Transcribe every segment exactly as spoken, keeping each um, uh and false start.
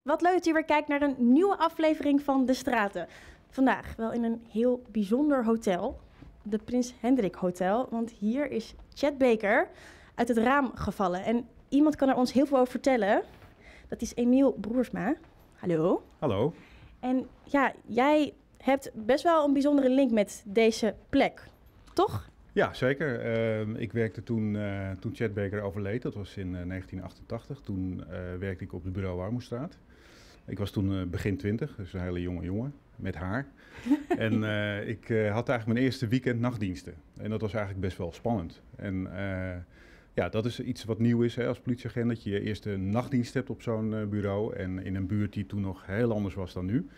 Wat leuk dat u weer kijkt naar een nieuwe aflevering van De Straten. Vandaag wel in een heel bijzonder hotel, de Prins Hendrik Hotel. Want hier is Chet Baker uit het raam gevallen. En iemand kan er ons heel veel over vertellen. Dat is Emiel Broersma. Hallo. Hallo. En ja, jij hebt best wel een bijzondere link met deze plek, toch? Ja, zeker. Uh, ik werkte toen, uh, toen Chet Baker overleed. Dat was in uh, negentien achtentachtig. Toen uh, werkte ik op het bureau Warmoestraat. Ik was toen uh, begin twintig, dus een hele jonge jongen met haar. en uh, ik uh, had eigenlijk mijn eerste weekend nachtdiensten. En dat was eigenlijk best wel spannend. En uh, ja, dat is iets wat nieuw is hè, als politieagent. Dat je je eerste nachtdienst hebt op zo'n uh, bureau. En in een buurt die toen nog heel anders was dan nu.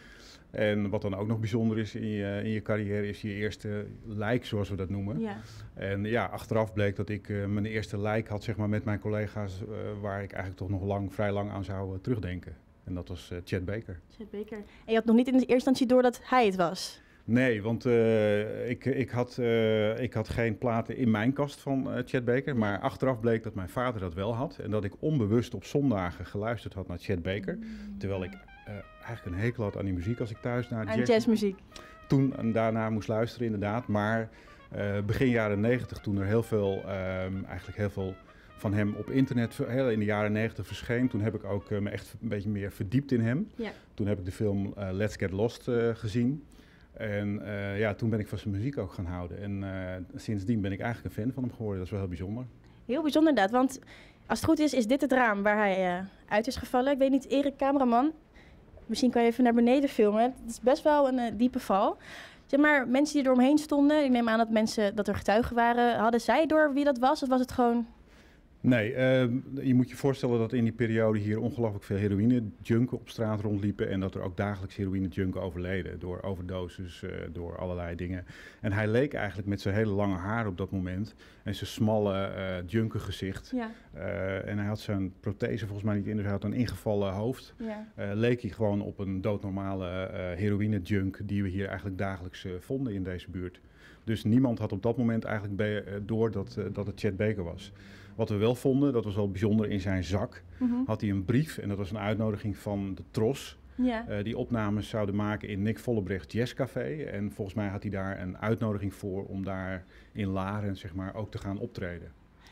En wat dan ook nog bijzonder is in je, in je carrière, is je eerste lijk, zoals we dat noemen. Ja. En ja, achteraf bleek dat ik uh, mijn eerste lijk had, zeg maar, met mijn collega's, uh, waar ik eigenlijk toch nog lang, vrij lang aan zou uh, terugdenken. En dat was uh, Chet Baker. Chet Baker. En je had nog niet in de eerste instantie door dat hij het was? Nee, want uh, ik, ik, had, uh, ik had geen platen in mijn kast van uh, Chet Baker. Maar achteraf bleek dat mijn vader dat wel had. En dat ik onbewust op zondagen geluisterd had naar Chet Baker. Mm. Terwijl ik uh, eigenlijk een hekel had aan die muziek als ik thuis naar aan jazz, jazzmuziek. Toen en daarna moest luisteren inderdaad. Maar uh, begin jaren negentig, toen er heel veel, uh, eigenlijk heel veel van hem op internet heel in de jaren negentig verscheen. Toen heb ik ook uh, me echt een beetje meer verdiept in hem. Ja. Toen heb ik de film uh, Let's Get Lost uh, gezien. En uh, ja, toen ben ik van zijn muziek ook gaan houden. En uh, sindsdien ben ik eigenlijk een fan van hem geworden. Dat is wel heel bijzonder. Heel bijzonder inderdaad, want als het goed is, is dit het raam waar hij uh, uit is gevallen. Ik weet niet, Erik, cameraman, misschien kan je even naar beneden filmen. Het is best wel een uh, diepe val. Zeg maar, mensen die er omheen stonden, ik neem aan dat mensen, dat er getuigen waren. Hadden zij door wie dat was of was het gewoon... Nee, uh, je moet je voorstellen dat in die periode hier ongelooflijk veel heroïne-junken op straat rondliepen. En dat er ook dagelijks heroïne-junken overleden door overdoses, uh, door allerlei dingen. En hij leek eigenlijk met zijn hele lange haar op dat moment en zijn smalle uh, junkengezicht. Ja. Uh, en hij had zijn prothese volgens mij niet in, dus hij had een ingevallen hoofd. Ja. Uh, leek hij gewoon op een doodnormale uh, heroïne-junk die we hier eigenlijk dagelijks uh, vonden in deze buurt. Dus niemand had op dat moment eigenlijk bij, uh, door dat, uh, dat het Chet Baker was. Wat we wel vonden, dat was wel bijzonder, in zijn zak mm-hmm. had hij een brief. En dat was een uitnodiging van de Tros. Ja. Uh, die opnames zouden maken in Nick Vollebrecht Jazzcafé. En volgens mij had hij daar een uitnodiging voor om daar in Laren, zeg maar, ook te gaan optreden.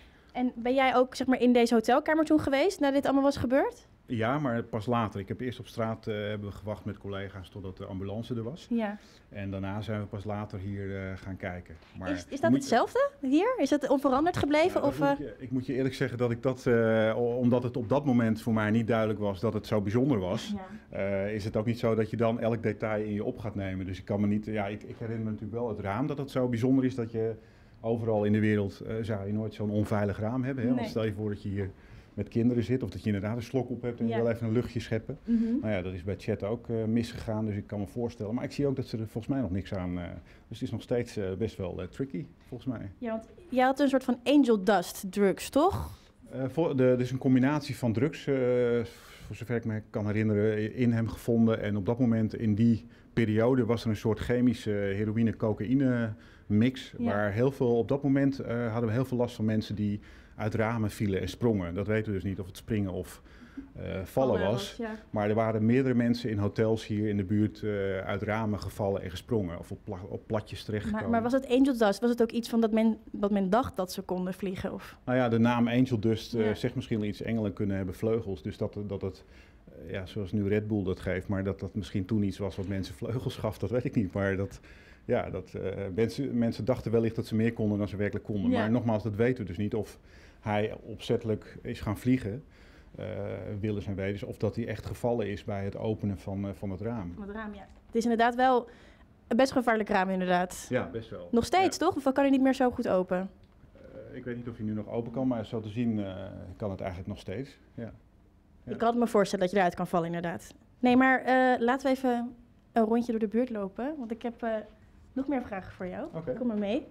En ben jij ook, zeg maar, in deze hotelkamer toen geweest, nadat dit allemaal was gebeurd? Ja, maar pas later. Ik heb eerst op straat uh, hebben we gewacht met collega's totdat de ambulance er was. Ja. En daarna zijn we pas later hier uh, gaan kijken. Maar is, is dat hetzelfde hier? Is het onveranderd gebleven? Ja, of, moet je, ik moet je eerlijk zeggen dat ik dat, uh, omdat het op dat moment voor mij niet duidelijk was dat het zo bijzonder was, ja. uh, is het ook niet zo dat je dan elk detail in je op gaat nemen. Dus ik kan me niet, ja, ik, ik herinner me natuurlijk wel het raam dat het zo bijzonder is dat je overal in de wereld uh, zou je nooit zo'n onveilig raam hebben. Hè? Nee. Want stel je voor dat je hier met kinderen zit of dat je inderdaad een slok op hebt en ja. je wil even een luchtje scheppen. Mm-hmm. Nou ja, dat is bij Chet ook uh, misgegaan, dus ik kan me voorstellen. Maar ik zie ook dat ze er volgens mij nog niks aan... Uh, dus het is nog steeds uh, best wel uh, tricky, volgens mij. Ja, want jij had een soort van angel dust drugs, toch? Uh, voor de, dus een combinatie van drugs, uh, voor zover ik me kan herinneren, in hem gevonden. En op dat moment, in die periode, was er een soort chemische heroïne-cocaïne mix. Ja. Waar heel veel, op dat moment uh, hadden we heel veel last van mensen die uit ramen vielen en sprongen. Dat weten we dus niet of het springen of uh, vallen was. was ja. Maar er waren meerdere mensen in hotels hier in de buurt uh, uit ramen gevallen en gesprongen. Of op, pla- op platjes terechtgekomen. Maar, maar was het angel dust? Was het ook iets van dat men, dat men dacht dat ze konden vliegen? Of? Nou ja, de naam angel dust uh, ja. zegt misschien iets. Engelen kunnen hebben vleugels. Dus dat, dat het, uh, ja, zoals nu Red Bull dat geeft. Maar dat dat misschien toen iets was wat mensen vleugels gaf, dat weet ik niet. Maar dat... Ja, dat, uh, mensen, mensen dachten wellicht dat ze meer konden dan ze werkelijk konden. Ja. Maar nogmaals, dat weten we dus niet. Of hij opzettelijk is gaan vliegen, uh, willens en wetens. Of dat hij echt gevallen is bij het openen van, uh, van het raam. Van het raam, ja. Het is inderdaad wel een best gevaarlijk raam, inderdaad. Ja, best wel. Nog steeds, ja. toch? Of kan hij niet meer zo goed open? Uh, ik weet niet of hij nu nog open kan, maar zo te zien uh, kan het eigenlijk nog steeds. Ja. Ja. Ik kan me voorstellen dat je eruit kan vallen, inderdaad. Nee, maar uh, laten we even een rondje door de buurt lopen. Want ik heb... Uh, nog meer vragen voor jou. Okay. Kom maar mee.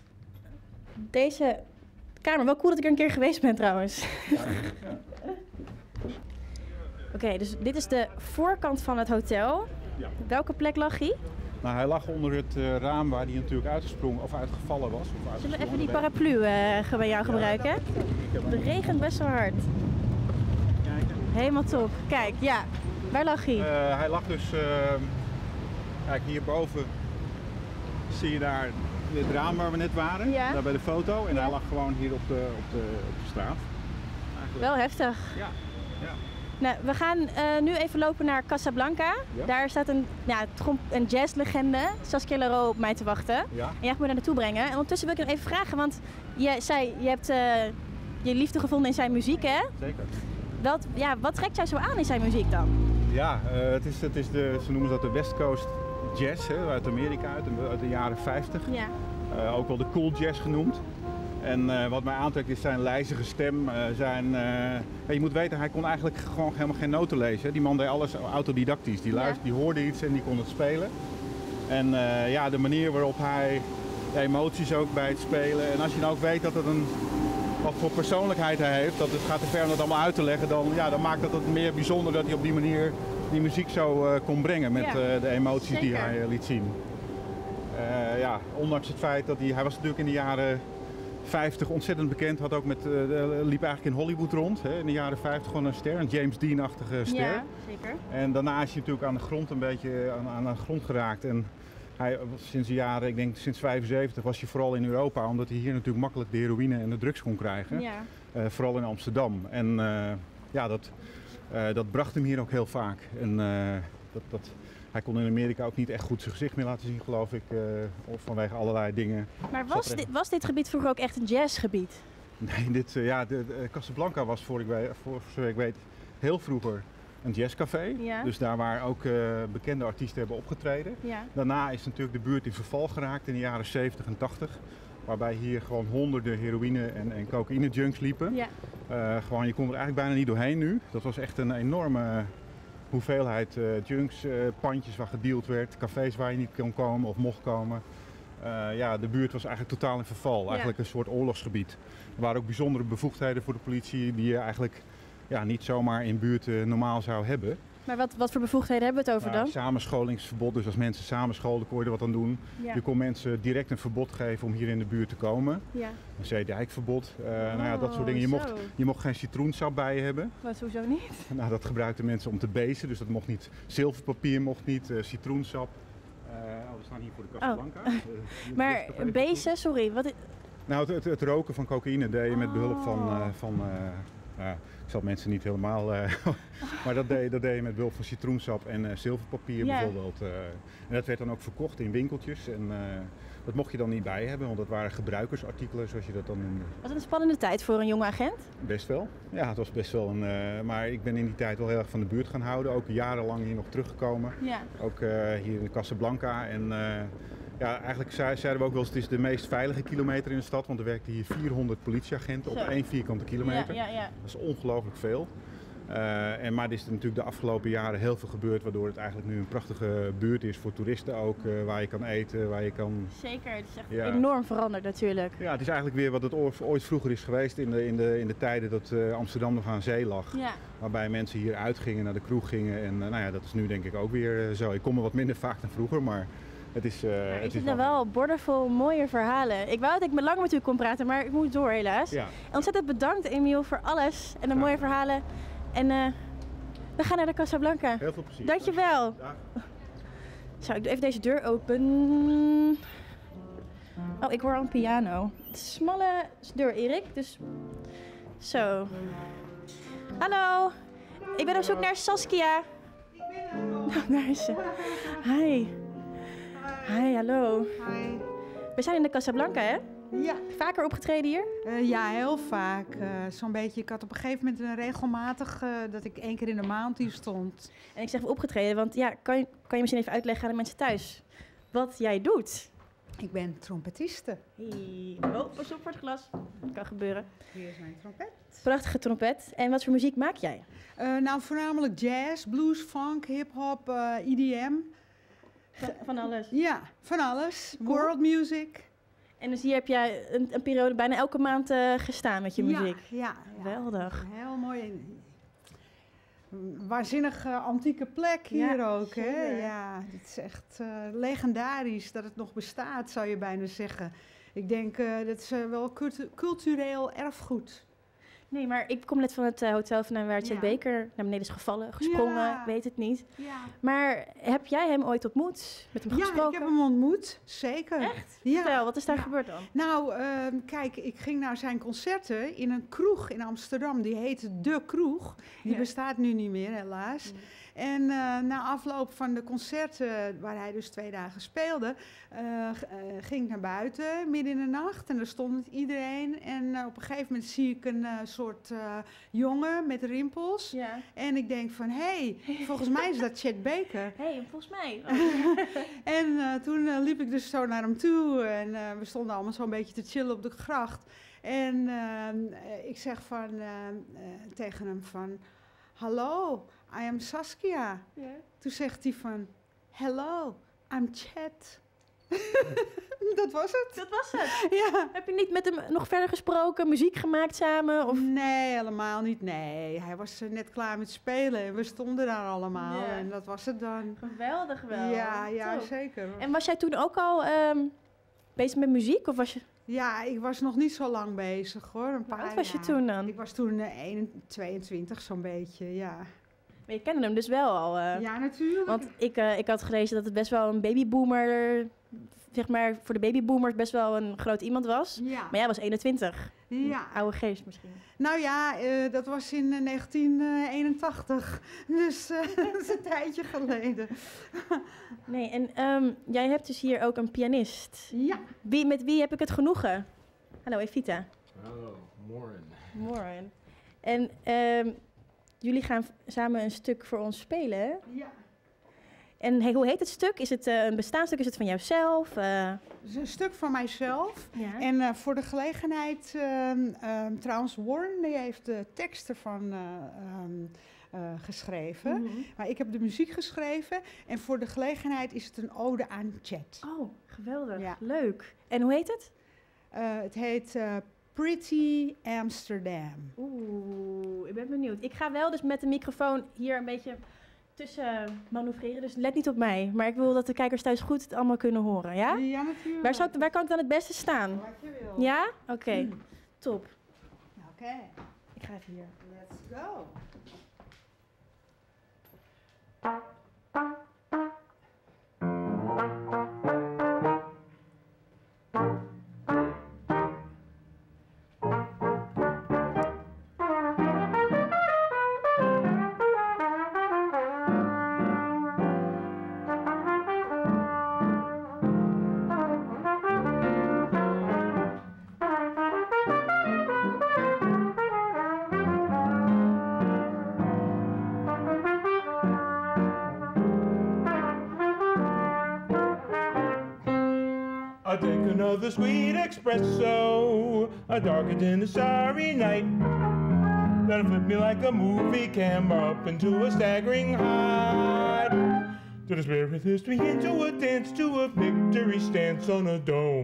Deze kamer, wel cool dat ik er een keer geweest ben trouwens. Ja, ja. Oké, okay, dus dit is de voorkant van het hotel. Ja. Welke plek lag hij? Nou, hij lag onder het uh, raam waar hij natuurlijk uitgesprongen of uitgevallen was. Of Zullen we even die paraplu uh, bij jou gebruiken? Ja, het regent best wel hard. Helemaal top. Kijk, ja. Waar lag hij? Uh, hij lag dus, uh, kijk hierboven zie je daar het raam waar we net waren, ja. Daar bij de foto. En ja. Hij lag gewoon hier op de, op de, op de straat. Eigenlijk. Wel heftig. Ja. ja. Nou, we gaan uh, nu even lopen naar Casablanca. Ja. Daar staat een, ja, een jazzlegende, Saskia Larreau, op mij te wachten. Ja. En jij gaat me daar naartoe brengen. En ondertussen wil ik nog even vragen, want je zei, je hebt uh, je liefde gevonden in zijn muziek, hè? Zeker. Wat, ja, wat trekt jou zo aan in zijn muziek dan? Ja, uh, het is, het is de, ze noemen dat de West Coast Jazz, hè, uit Amerika, uit de, uit de jaren vijftig. Ja. Uh, ook wel de cool jazz genoemd. En uh, wat mij aantrekt is zijn lijzige stem. Uh, zijn, uh, ja, je moet weten, hij kon eigenlijk gewoon helemaal geen noten lezen. Die man deed alles autodidactisch. Die, luisterde, die hoorde iets en die kon het spelen. En uh, ja, de manier waarop hij de emoties ook bij het spelen. En als je nou ook weet dat het een, wat voor persoonlijkheid hij heeft, dat het gaat te ver om dat allemaal uit te leggen, dan, ja, dan maakt dat het meer bijzonder dat hij op die manier die muziek zo uh, kon brengen met ja, uh, de emoties zeker. Die hij uh, liet zien. Uh, ja, ondanks het feit dat hij, hij was natuurlijk in de jaren vijftig ontzettend bekend, had ook met, uh, liep eigenlijk in Hollywood rond, hè, in de jaren vijftig gewoon een ster, een James Dean-achtige ster. Ja, zeker. En daarna is hij natuurlijk aan de grond een beetje aan, aan de grond geraakt. En hij was sinds de jaren, ik denk sinds vijfenzeventig, was hij vooral in Europa, omdat hij hier natuurlijk makkelijk de heroïne en de drugs kon krijgen. Ja. Uh, vooral in Amsterdam. En uh, ja, dat, uh, dat bracht hem hier ook heel vaak. En uh, dat, dat, hij kon in Amerika ook niet echt goed zijn gezicht meer laten zien, geloof ik, uh, of vanwege allerlei dingen. Maar was dit, was dit gebied vroeger ook echt een jazzgebied? Nee, dit, uh, ja, de, de Casablanca was, voor ik, weet, voor zover ik weet, heel vroeger een jazzcafé. Ja. Dus daar waar ook uh, bekende artiesten hebben opgetreden. Ja. Daarna is natuurlijk de buurt in verval geraakt in de jaren zeventig en tachtig. Waarbij hier gewoon honderden heroïne en, en cocaïne junks liepen. Ja. Uh, gewoon, je kon er eigenlijk bijna niet doorheen nu. Dat was echt een enorme hoeveelheid uh, junks, uh, pandjes waar gedeeld werd, cafés waar je niet kon komen of mocht komen. Uh, ja, de buurt was eigenlijk totaal in verval. Ja. Eigenlijk een soort oorlogsgebied. Er waren ook bijzondere bevoegdheden voor de politie die je eigenlijk ja, niet zomaar in buurten normaal zou hebben. Maar wat, wat voor bevoegdheden hebben we het over nou, dan? Samenscholingsverbod, dus als mensen samenscholden kon je er wat aan doen. Ja. Je kon mensen direct een verbod geven om hier in de buurt te komen. Ja. Een zeedijkverbod, uh, oh, nou ja, dat soort dingen. Je mocht, je mocht geen citroensap bij je hebben. Wat, hoezo niet? Nou, dat gebruikten mensen om te bezen, dus dat mocht niet. Zilverpapier mocht niet, uh, citroensap. Uh, oh, we staan hier voor de Casablanca. Oh. Uh, maar bezen, sorry, wat is... Nou, het, het, het roken van cocaïne deed je met behulp van... Uh, van uh, uh, ik zal mensen niet helemaal... Uh, maar dat deed, dat deed je met behulp van citroensap en uh, zilverpapier yeah. bijvoorbeeld. Uh, en dat werd dan ook verkocht in winkeltjes. En uh, dat mocht je dan niet bij hebben, want dat waren gebruikersartikelen, zoals je dat dan noemde. Was het een spannende tijd voor een jonge agent? Best wel. Ja, het was best wel een... Uh, maar ik ben in die tijd wel heel erg van de buurt gaan houden. Ook jarenlang hier nog teruggekomen. Ja. Ook uh, hier in Casablanca. En uh, ja, eigenlijk zeiden we ook wel eens, het is de meest veilige kilometer in de stad. Want er werkten hier vierhonderd politieagenten Zo. op één vierkante kilometer. Ja, ja, ja. Dat is ongelooflijk veel. Uh, en, maar er is er natuurlijk de afgelopen jaren heel veel gebeurd, waardoor het eigenlijk nu een prachtige buurt is voor toeristen ook, uh, waar je kan eten, waar je kan... Zeker, het is echt ja. enorm veranderd natuurlijk. Ja, het is eigenlijk weer wat het ooit vroeger is geweest in de, in de, in de tijden dat uh, Amsterdam nog aan zee lag. Ja. Waarbij mensen hier uitgingen, naar de kroeg gingen en uh, nou ja, dat is nu denk ik ook weer uh, zo. Ik kom er wat minder vaak dan vroeger, maar... Het is, uh, ja, het is is nou wel bordevol mooie verhalen. Ik wou dat ik met langer met u kon praten, maar ik moet door helaas. Ja. Ontzettend bedankt Emiel voor alles en de ja. mooie verhalen. En uh, we gaan naar de Casablanca. Heel veel plezier. Dankjewel. Ja. Zo, ik doe even deze deur open. Oh, ik hoor al een piano. Het is een smalle deur, Erik. Dus zo. Hallo. Ik ben op zoek naar Saskia. Oh, daar is ze. Hi. Hi, hallo. Hi. We zijn in de Casablanca, hè? Ja. Vaker opgetreden hier? Uh, ja, heel vaak. Uh, zo'n beetje. Ik had op een gegeven moment een regelmatig uh, dat ik één keer in de maand hier stond. En ik zeg opgetreden, want ja, kan je, kan je misschien even uitleggen aan de mensen thuis wat jij doet? Ik ben trompetiste. Hey. Oh, pas op voor het glas. Dat kan gebeuren. Hier is mijn trompet. Prachtige trompet. En wat voor muziek maak jij? Uh, nou, voornamelijk jazz, blues, funk, hip-hop, uh, E D M. Van, van alles? Ja, van alles. Cool. World music. En dus hier heb jij een, een periode bijna elke maand uh, gestaan met je muziek? Ja, ja. Geweldig. Ja, heel mooi. Waanzinnig uh, antieke plek hier ja, ook. Hè? Ja, het is echt uh, legendarisch dat het nog bestaat, zou je bijna zeggen. Ik denk uh, dat is uh, wel cultu- cultureel erfgoed. Nee, maar ik kom net van het uh, hotel vandaan waar Chet Ja. Baker naar beneden is gevallen, gesprongen, Ja. ik weet het niet. Ja. Maar heb jij hem ooit ontmoet? Met hem Ja, gesproken? ik heb hem ontmoet, zeker. Echt? Ja. Vertel, wat is daar Ja. gebeurd dan? Nou, ehm, kijk, ik ging naar zijn concerten in een kroeg in Amsterdam. Die heette De Kroeg. Die Ja. bestaat nu niet meer, helaas. Mm. En uh, na afloop van de concerten, waar hij dus twee dagen speelde, uh, g- uh, ging ik naar buiten midden in de nacht. En daar stond iedereen. En uh, op een gegeven moment zie ik een uh, soort uh, jongen met rimpels. Ja. En ik denk van, hé, hey, volgens mij is dat Chet Baker. Hé, hey, volgens mij. En uh, toen uh, liep ik dus zo naar hem toe en uh, we stonden allemaal zo'n beetje te chillen op de gracht. En uh, ik zeg van, uh, uh, tegen hem van, hallo, I am Saskia. Ja. Toen zegt hij van, hello, I'm Chet. Dat was het. Dat was het. Ja. Heb je niet met hem nog verder gesproken, muziek gemaakt samen? Of... Nee, helemaal niet. Nee, hij was uh, net klaar met spelen en we stonden daar allemaal Ja. en dat was het dan. Geweldig wel. Ja, ja, Top. zeker. En was jij toen ook al um, bezig met muziek? Of was je... Ja, ik was nog niet zo lang bezig hoor. Een Hoe paar oud was je jaar. toen dan? Ik was toen uh, eenentwintig, tweeëntwintig zo'n beetje, ja. Maar je kende hem dus wel al. Uh, Ja, natuurlijk. Want ik, uh, ik had gelezen dat het best wel een babyboomer, zeg maar voor de babyboomers best wel een groot iemand was. Ja. Maar jij was eenentwintig. Ja. Oude geest misschien. Nou ja, uh, dat was in uh, negentien eenentachtig. Dus uh, dat is een tijdje geleden. Nee, en um, jij hebt dus hier ook een pianist. Ja. Wie, met wie heb ik het genoegen? Hallo, Evita. Hallo, Morin. Morin. En um, jullie gaan v- samen een stuk voor ons spelen, hè? Ja. En hey, hoe heet het stuk? Is het uh, een bestaand is het van jouzelf? Uh... Het is een stuk van mijzelf. Ja. En uh, voor de gelegenheid, um, um, trouwens, Warren die heeft de tekst ervan uh, um, uh, geschreven. Mm-hmm. Maar ik heb de muziek geschreven. En voor de gelegenheid is het een ode aan Chet. Oh, geweldig. Ja. Leuk. En hoe heet het? Uh, het heet uh, Pretty Amsterdam. Oeh, ik ben benieuwd. Ik ga wel dus met de microfoon hier een beetje tussen manoeuvreren, dus let niet op mij. Maar ik wil dat de kijkers thuis goed het allemaal kunnen horen, ja? Ja, natuurlijk. Waar, zou ik, waar kan ik dan het beste staan? Wat je wil. Ja? Oké, okay. Mm. Top. Oké, okay. Ik ga even hier. Let's go. I take another sweet espresso, I darkened in the starry night. Then it flipped me like a movie camera up into a staggering height. To the spirit lifts me into a dance, to a victory stance on a dome.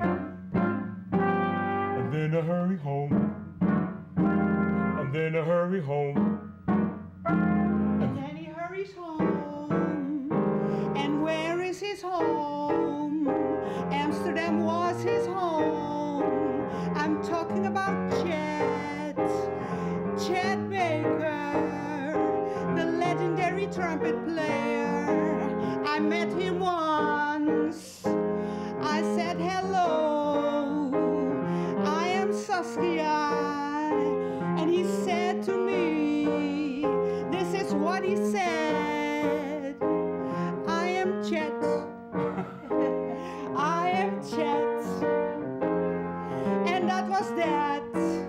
And then I hurry home. And then I hurry home. And then he hurries home. And where is his home? Amsterdam was his home. I'm talking about Chet. Chet Baker, the legendary trumpet player. I met him once. I said hello. I am Saskia. And he said to me, this is what he said. I am Chet. I am Chet. And that was that.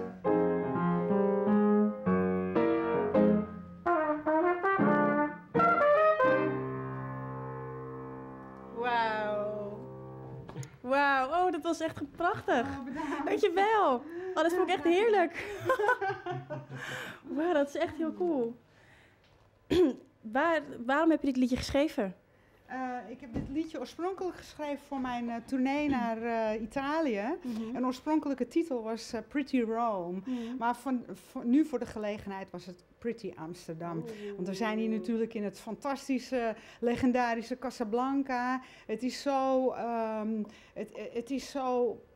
Wauw. Wauw. Oh, dat was echt prachtig. Oh, bedankt. Dankjewel. Oh, dat vond ik echt heerlijk. Wauw, dat is echt heel cool. Waar, waarom heb je dit liedje geschreven? Uh, ik heb dit liedje oorspronkelijk geschreven voor mijn uh, tournee naar uh, Italië. Mm-hmm. Een oorspronkelijke titel was uh, Pretty Rome. Mm-hmm. Maar van, van, nu voor de gelegenheid was het Pretty Amsterdam. Oeh. Want we zijn hier natuurlijk in het fantastische, legendarische Casablanca. Het is zo, um, het, het is zo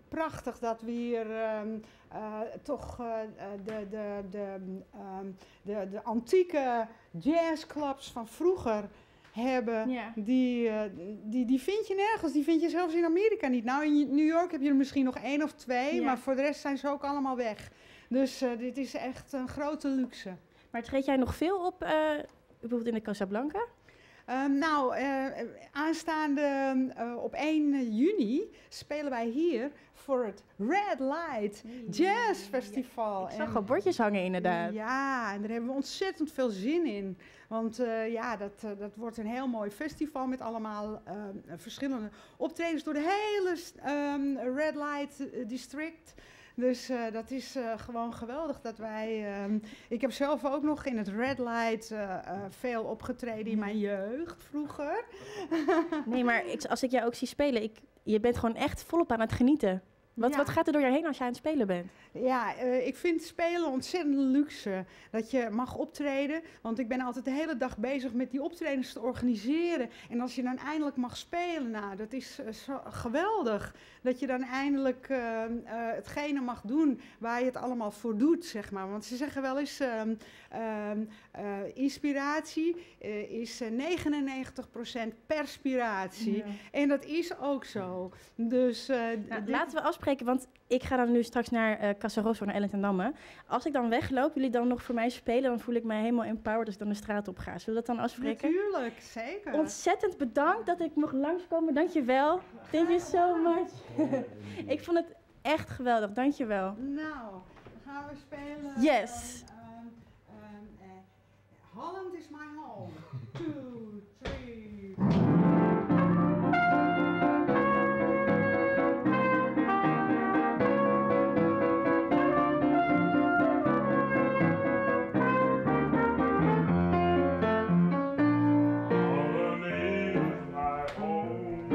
prachtig dat we hier um, uh, toch uh, de, de, de, um, de, de antieke jazzclubs van vroeger hebben. Ja. Die, uh, die, die vind je nergens. Die vind je zelfs in Amerika niet. Nou, in New York heb je er misschien nog één of twee, Ja. maar voor de rest zijn ze ook allemaal weg. Dus uh, dit is echt een grote luxe. Maar treed jij nog veel op, uh, bijvoorbeeld in de Casablanca? Um, nou, uh, aanstaande uh, op één juni spelen wij hier voor het Red Light Jazz Festival. Ik zag En- al bordjes hangen inderdaad. Ja, en daar hebben we ontzettend veel zin in. Want uh, ja, dat, uh, dat wordt een heel mooi festival met allemaal uh, verschillende optredens door de hele um, Red Light uh, District. Dus uh, dat is uh, gewoon geweldig dat wij... Um, ik heb zelf ook nog in het Red Light uh, uh, veel opgetreden in mijn jeugd vroeger. Nee, maar ik, als ik jou ook zie spelen, ik, je bent gewoon echt volop aan het genieten. Wat, Ja. wat gaat er door je heen als je aan het spelen bent? Ja, uh, ik vind spelen ontzettend luxe. Dat je mag optreden. Want ik ben altijd de hele dag bezig met die optredens te organiseren. En als je dan eindelijk mag spelen, nou, dat is uh, zo geweldig. Dat je dan eindelijk uh, uh, hetgene mag doen waar je het allemaal voor doet, zeg maar. Want ze zeggen wel eens, um, um, uh, inspiratie uh, is uh, negenennegentig procent perspiratie. Ja. En dat is ook zo. Dus uh, Nou, dit- laten we afspreken, want ik ga dan nu straks naar uh, Casa Rosso, naar Ellen ten Damme. Als ik dan wegloop, jullie dan nog voor mij spelen, dan voel ik mij helemaal empowered als ik dan de straat op ga. Zullen we dat dan afspreken? Natuurlijk, zeker. Ontzettend bedankt dat ik mocht langskomen. Dankjewel. Thank you so much. Ik vond het echt geweldig. Dankjewel. Nou, dan gaan we spelen. Yes. Um, um, um, uh, Holland is my home. Two, three. Holland is my home.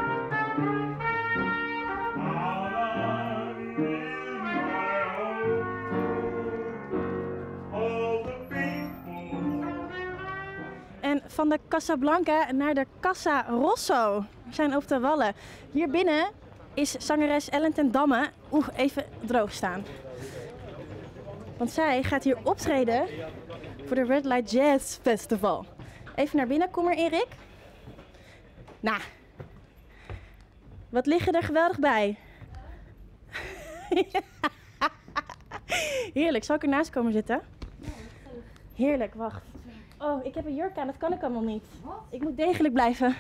Holland is my home. All the people. En van de Casablanca naar de Casa Rosso. We zijn op de Wallen. Hier binnen is zangeres Ellen ten Damme. Oeh, even droog staan. Want zij gaat hier optreden voor de Red Light Jazz Festival. Even naar binnen, kom maar Erik. Nou, wat liggen er geweldig bij. Heerlijk, zal ik ernaast komen zitten? Heerlijk, wacht. Oh, ik heb een jurk aan, dat kan ik allemaal niet. Ik moet degelijk blijven.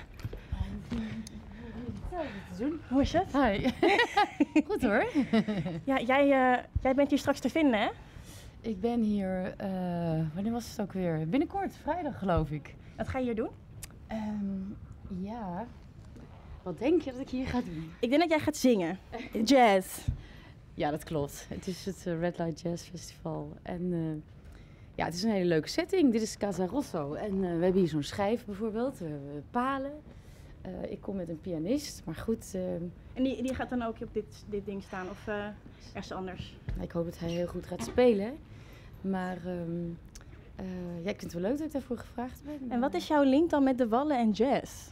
Hoe is het? Hi. Goed hoor. Ja, jij, uh, jij bent hier straks te vinden, hè? Ik ben hier, uh, wanneer was het ook weer? Binnenkort, vrijdag geloof ik. Wat ga je hier doen? Um, ja, wat denk je dat ik hier ga doen? Ik denk dat jij gaat zingen. Jazz. Ja, dat klopt. Het is het uh, Red Light Jazz Festival. En uh, ja, het is een hele leuke setting. Dit is Casa Rosso. En uh, we hebben hier zo'n schijf bijvoorbeeld, uh, palen. Uh, ik kom met een pianist, maar goed, uh, En die, die gaat dan ook op dit, dit ding staan of uh, ergens anders? ik hoop dat hij heel goed gaat spelen. Maar um, uh, ja, ik vind het wel leuk dat ik daarvoor gevraagd ben. En wat is jouw link dan met de Wallen en jazz?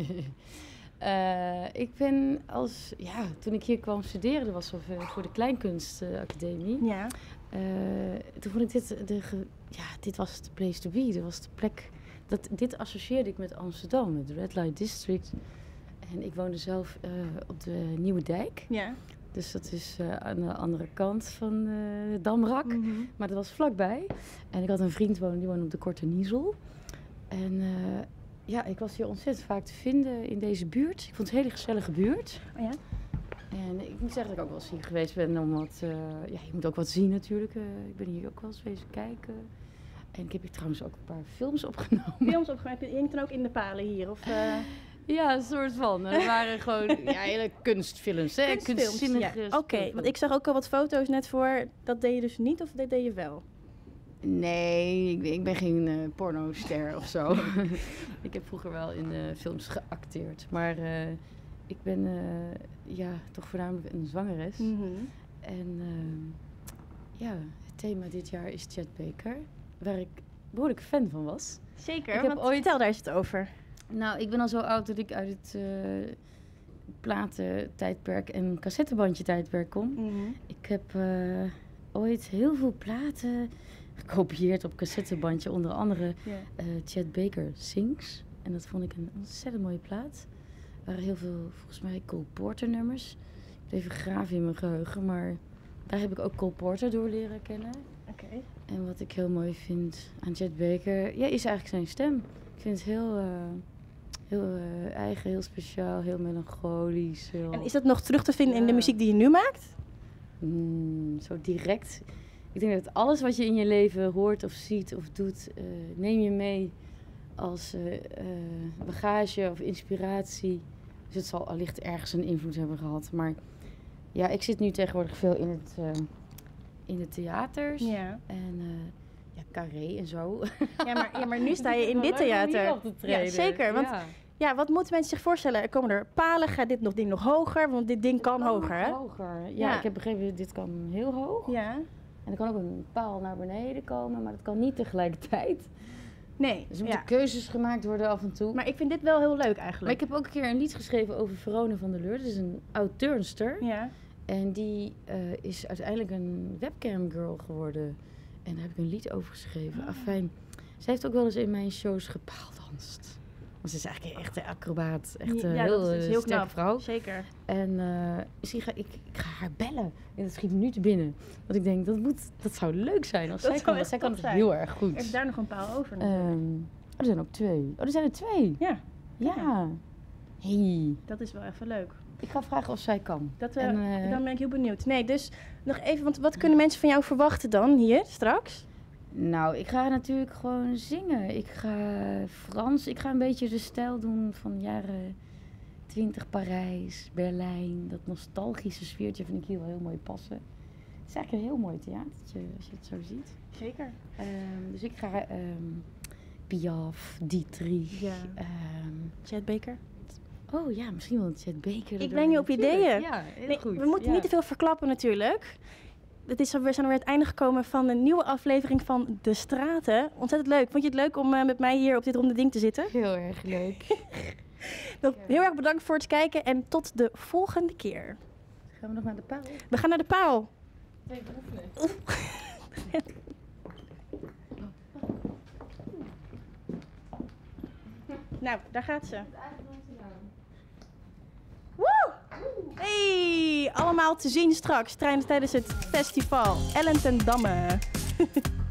uh, ik ben als, ja, toen ik hier kwam studeren, dat was voor, voor de Kleinkunstacademie. Ja. Uh, toen vond ik dit, de, ge, ja, dit was de place to be, dit was de plek. Dat, dit associeerde ik met Amsterdam, met de Red Light District. En ik woonde zelf uh, op de Nieuwe Dijk. Ja. Dus dat is uh, aan de andere kant van uh, Damrak. Mm-hmm. Maar dat was vlakbij. En ik had een vriend wonen, die woonde op de Korte Niezel. En uh, ja, ik was hier ontzettend vaak te vinden in deze buurt. Ik vond het een hele gezellige buurt. Oh ja? En ik moet zeggen dat ik ook wel eens hier geweest ben om wat... Uh, ja, je moet ook wat zien natuurlijk. Uh, ik ben hier ook wel eens wezen kijken. En ik heb hier trouwens ook een paar films opgenomen. Films opgemaakt. Je hinkt dan ook in de palen hier? Of, uh... Ja, een soort van. Er waren gewoon ja, hele kunstfilms, hè? Kunstfilms, Kunstzinnige ja. Oké, okay, want ik zag ook al wat foto's net voor. Dat deed je dus niet of dat deed je wel? Nee, ik, ik ben geen uh, pornoster of zo. Ik heb vroeger wel in uh, films geacteerd. Maar uh, ik ben uh, ja, toch voornamelijk een zangeres. Mm-hmm. En uh, ja, het thema dit jaar is Chet Baker. Waar ik behoorlijk fan van was. Zeker, ik heb want ooit... vertel daar eens het over. Nou, ik ben al zo oud dat ik uit het uh, platentijdperk en cassettebandje tijdperk kom. Mhm. Ik heb uh, ooit heel veel platen gekopieerd op cassettebandje. Onder andere Ja. uh, Chet Baker Sings. En dat vond ik een ontzettend mooie plaat. Er waren heel veel, volgens mij, Cole Porter nummers. Ik heb even graven in mijn geheugen, maar daar heb ik ook Cole Porter door leren kennen. Oké. En wat ik heel mooi vind aan Chet Baker, ja, is eigenlijk zijn stem. Ik vind het heel, uh, heel uh, eigen, heel speciaal, heel melancholisch. Heel... En is dat nog terug te vinden in de Ja. muziek die je nu maakt? Mm, zo direct. Ik denk dat alles wat je in je leven hoort of ziet of doet, uh, neem je mee als uh, uh, bagage of inspiratie. Dus het zal allicht ergens een invloed hebben gehad. Maar ja, ik zit nu tegenwoordig veel in het, uh, in de theaters. Ja. En uh, ja, Carré en zo. Ja, maar, ja, maar nu sta je in Het is dit wel leuk om theater. hier op te treden. Ja, zeker. Want Ja. ja, wat moeten mensen zich voorstellen? Er komen er palen, gaat dit nog ding nog hoger? Want dit ding kan hoger, hè? Hoger. Ja, Ja. ik heb begrepen, dit kan heel hoog. Ja. En er kan ook een paal naar beneden komen, maar dat kan niet tegelijkertijd. Nee. Dus er moeten Ja. keuzes gemaakt worden af en toe. Maar ik vind dit wel heel leuk Maar eigenlijk. ik heb ook een keer een lied geschreven over Verone van der Leur. Dat is een oud turnster. Ja. En die uh, is uiteindelijk een webcamgirl geworden. En daar heb ik een lied over geschreven. Afijn, ze heeft ook wel eens in mijn shows gepaaldanst. Want ze is eigenlijk een echte acrobaat. Echt een Ja, heel, dat is eh, heel sterke knap. vrouw. Zeker. En uh, misschien ga ik, ik ga haar bellen. En dat schiet me nu te binnen. Want ik denk, dat, moet, dat zou leuk zijn. Als Dat zij zou kan, echt want zij kan top het zijn. heel erg Er goed. is daar nog een paal over. natuurlijk. Um, oh, er zijn ook twee. Oh, er zijn er twee. Ja, Ja. Hey. dat is wel even leuk. Ik ga vragen of zij kan. Dat, uh, En, uh, dan ben ik heel benieuwd. Nee, dus nog even, want wat kunnen mensen van jou verwachten dan hier straks? Nou, ik ga natuurlijk gewoon zingen. Ik ga Frans. Ik ga een beetje de stijl doen van jaren twintig Parijs, Berlijn. Dat nostalgische sfeertje vind ik hier wel heel mooi passen. Het is eigenlijk een heel mooi theatertje als je het zo ziet. Zeker. Um, dus ik ga um, Piaf, Dietrich. Ja. Um, Chet Baker. oh ja, misschien wel een Chet Baker. Ik breng je op ideeën. Ja, heel Nee, goed. we moeten ja. niet te veel verklappen natuurlijk. Het is, we zijn alweer het einde gekomen van een nieuwe aflevering van De Straten. Ontzettend leuk. Vond je het leuk om uh, met mij hier op dit ronde ding te zitten? Heel erg leuk. Dat, heel erg bedankt voor het kijken en tot de volgende keer. Gaan we nog naar de paal? We gaan naar de paal. Twee oefenen. Nou, daar gaat ze. Woe! Hey, allemaal te zien straks tijdens het festival Ellen ten Damme.